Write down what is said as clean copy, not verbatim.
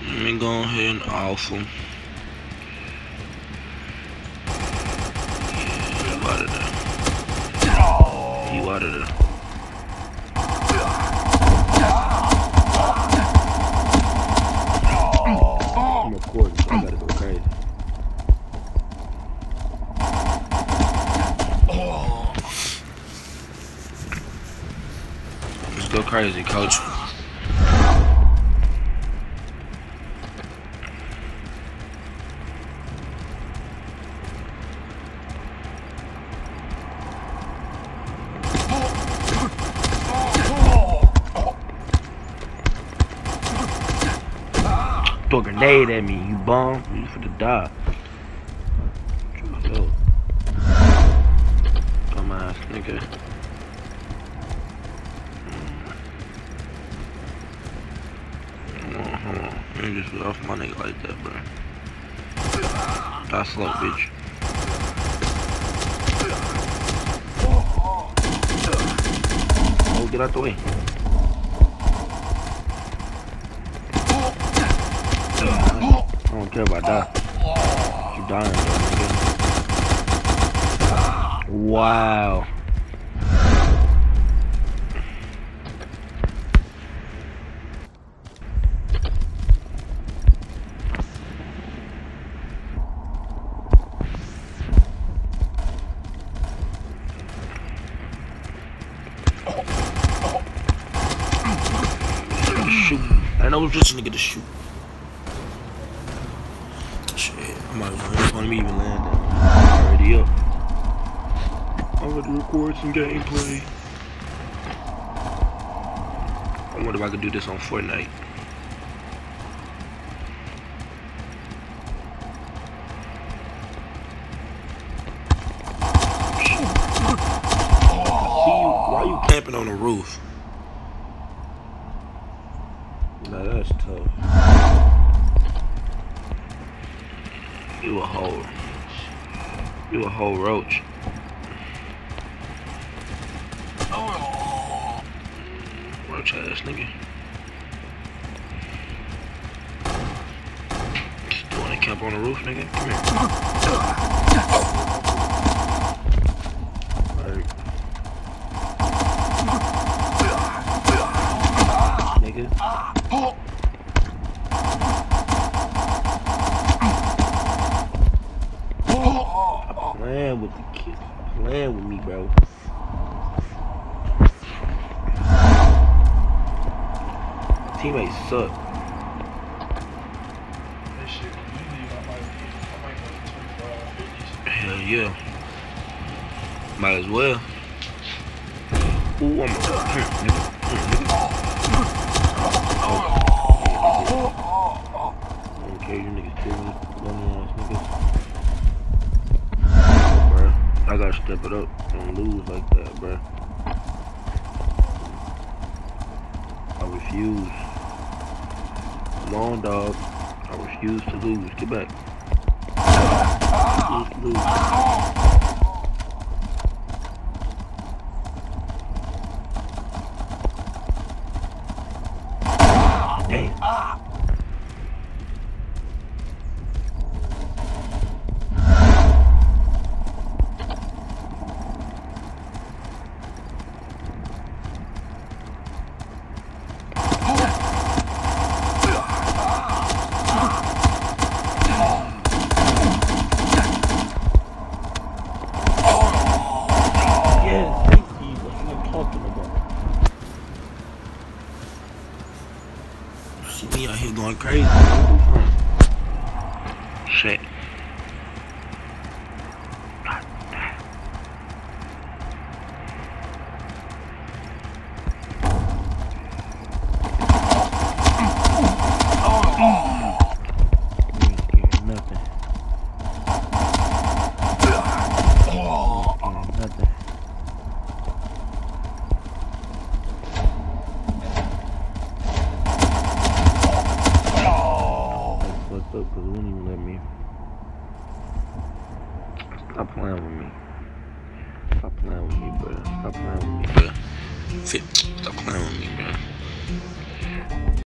Let me go ahead and off him. Yeah, you out of there. You out of there. I'm recording, so I gotta go crazy. Let's go crazy, coach. Throw a grenade at me, you bum. You finna die. Dumbass nigga. Hold on. You just get off my nigga like that, bro. Die slow, bitch. Oh, get out the way. I don't care about that. You dying, though, nigga. Wow. Shoot. I know it was just a nigga to shoot. Shit, I'm not even me even land that. I'm already up. I'm gonna record some gameplay. I wonder if I could do this on Fortnite. See, why you camping on the roof? Nah, that's tough. You a whole roach. Roach ass nigga. Just doing a camp on the roof, nigga. Come here. Alright. Nigga. Playing with the kid. Playing with me, bro. Teammates suck. Hell yeah. Might as well. Ooh, I'm nigga. Okay, you niggas kill me. Dummy ass niggas. I gotta step it up. Don't lose like that, bruh. I refuse. Come on, dog. I refuse to lose. Get back. I refuse to lose. Damn. See me out here going crazy. Shit. Because it wouldn't even let me. Stop playing with me. Stop playing with me, bro. Stop playing with me, bro. Stop playing with me, bro.